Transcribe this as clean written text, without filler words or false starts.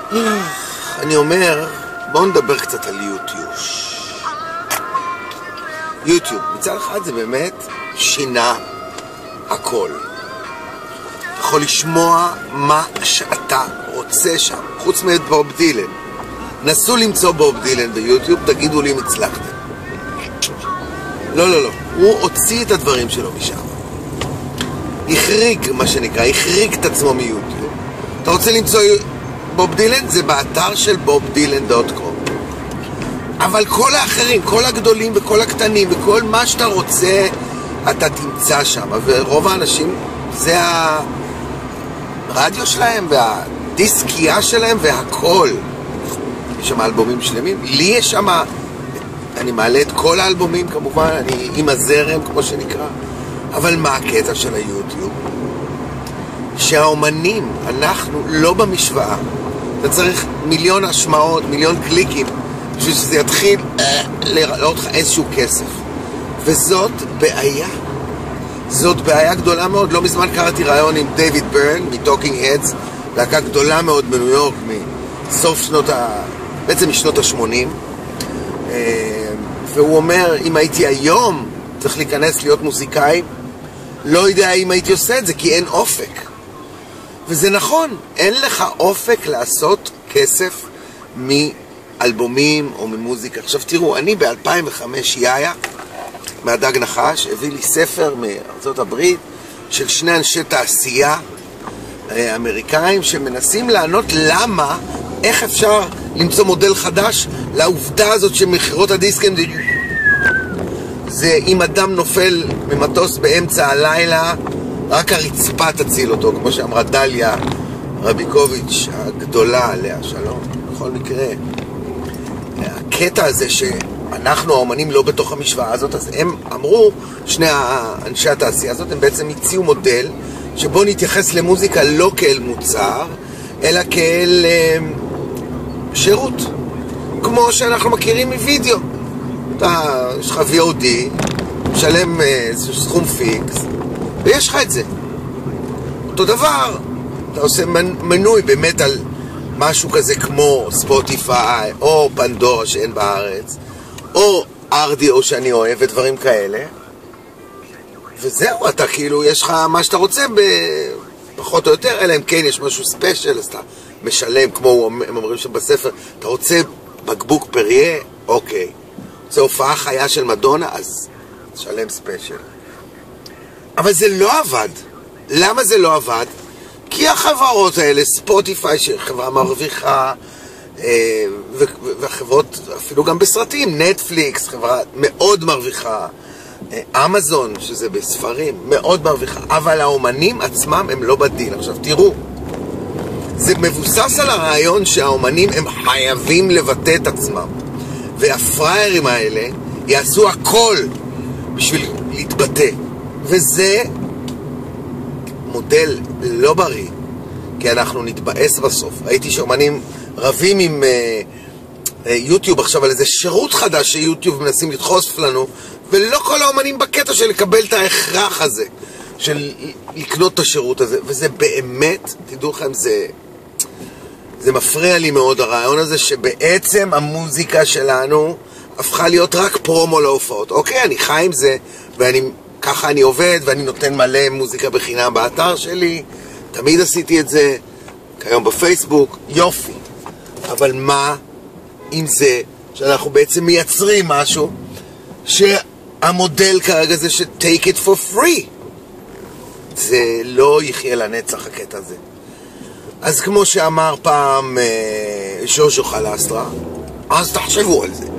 אני אומר, בואו נדבר קצת על יוטיוב. יוטיוב, מצד אחד זה באמת שינה הכל. אתה יכול לשמוע מה שאתה רוצה שם, חוץ מבוב דילן. נסו למצוא בוב דילן ביוטיוב, תגידו לי אם הצלחתם. לא, הוא הוציא את הדברים שלו משם. החריג, מה שנקרא, החריג את עצמו מיוטיוב. אתה רוצה למצוא בוב דילן? זה באתר של bobdylan.com. אבל כל האחרים, כל הגדולים וכל הקטנים וכל מה שאתה רוצה, אתה תמצא שם. ורוב האנשים, זה הרדיו שלהם והדיסקייה שלהם והכל. יש שם אלבומים שלמים. לי יש שם, אני מעלה את כל האלבומים כמובן, אני עם הזרם כמו שנקרא. אבל מה הקטע של היוטיוב? שהאומנים, אנחנו לא במשוואה. אתה צריך מיליון השמעות, מיליון קליקים, בשביל שזה יתחיל לעלות לך איזשהו כסף. וזאת בעיה. זאת בעיה גדולה מאוד. לא מזמן קראתי רעיון עם דיוויד ברן מטוקינג הדס, להקה גדולה מאוד בניו יורק, מסוף בעצם משנות ה-80. והוא אומר, אם הייתי היום צריך להיכנס להיות מוזיקאי, לא יודע אם הייתי עושה את זה, כי אין אופק. וזה נכון, אין לך אופק לעשות כסף מאלבומים או ממוזיקה. עכשיו תראו, אני ב-2005 יאיה, מהדג נחש, הביא לי ספר מארצות הברית של שני אנשי תעשייה אמריקאים שמנסים לענות למה, איך אפשר למצוא מודל חדש לעובדה הזאת שמחירות הדיסקים זה אם אדם נופל ממטוס באמצע הלילה, רק הרצפה תציל אותו, כמו שאמרה דליה רביקוביץ' הגדולה עליה, שלום. בכל מקרה, הקטע הזה שאנחנו האומנים לא בתוך המשוואה הזאת, אז הם אמרו, שני אנשי התעשייה הזאת, הם בעצם הציעו מודל שבו נתייחס למוזיקה לא כאל מוצר, אלא כאל שירות, כמו שאנחנו מכירים מווידאו. יש לך VOD, משלם סכום פיקס, ויש לך את זה. אותו דבר, אתה עושה מנוי באמת על משהו כזה כמו ספוטיפיי, או פנדורה שאין בארץ, או RDO שאני אוהב ודברים כאלה, וזהו, אתה כאילו, יש לך מה שאתה רוצה פחות או יותר, אלא אם כן יש משהו ספיישל, אז אתה משלם, כמו הם אומרים שם בספר, אתה רוצה בקבוק פריה, אוקיי. זה הופעה חיה של מדונה, אז שלם ספיישל. אבל זה לא עבד. למה זה לא עבד? כי החברות האלה, ספוטיפיי שחברה מרוויחה, והחברות אפילו גם בסרטים, נטפליקס, חברה מאוד מרוויחה, אמזון, שזה בספרים, מאוד מרוויחה, אבל האומנים עצמם הם לא בדין. עכשיו תראו, זה מבוסס על הרעיון שהאומנים הם חייבים לבטא את עצמם, והפריירים האלה יעשו הכל בשביל להתבטא, וזה מודל לא בריא, כי אנחנו נתבאס בסוף. ראיתי שאומנים רבים עם יוטיוב עכשיו על איזה שירות חדש שיוטיוב מנסים לדחוס לנו, ולא כל האומנים בקטע של לקבל את ההכרח הזה של לקנות את השירות הזה, וזה באמת, תדעו לכם, זה מפריע לי מאוד הרעיון הזה שבעצם המוזיקה שלנו הפכה להיות רק פרומו להופעות. אוקיי, אני חי עם זה, ככה אני עובד, ואני נותן מלא מוזיקה בחינם באתר שלי, תמיד עשיתי את זה, כיום בפייסבוק, יופי. אבל מה עם זה שאנחנו בעצם מייצרים משהו שהמודל כרגע זה ש-take it for free? זה לא יחיה לנצח הקטע הזה. אז כמו שאמר פעם ז'וז'ו חלסטרה, אז תחשבו על זה.